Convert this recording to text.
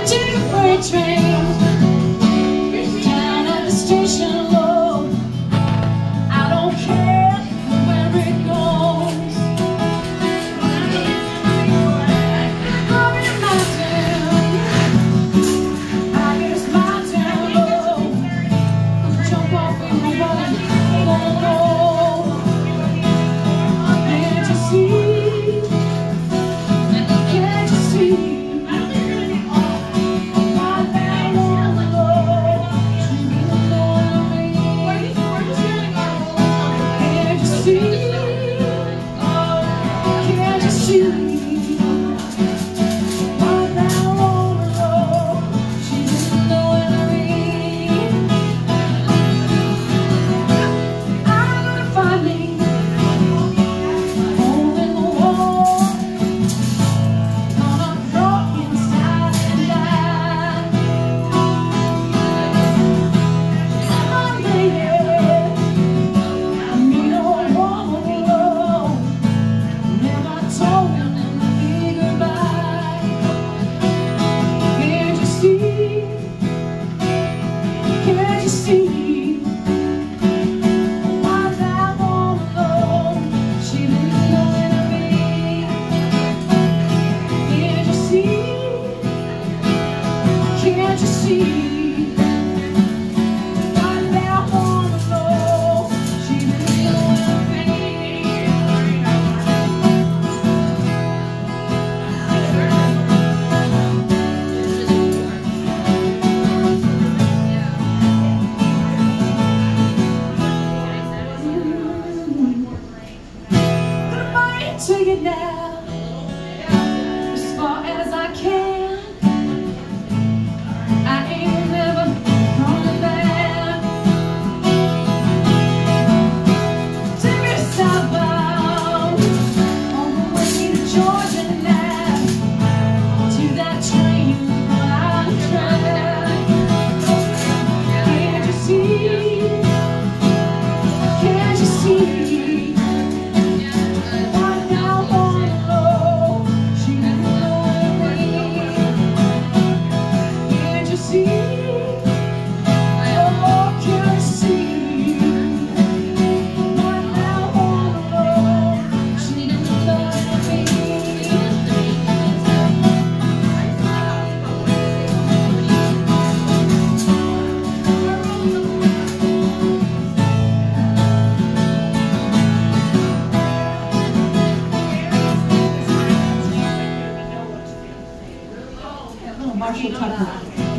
take a freight train down at the station low. I don't care where it goes. Up in my town, I guess my town low. Jump off in the water, gonna go. Can't you see? Can't you see? Can't you see? Right now I wanna know. She didn't know me. But I might take it now, as far as I can. Marshall Tucker.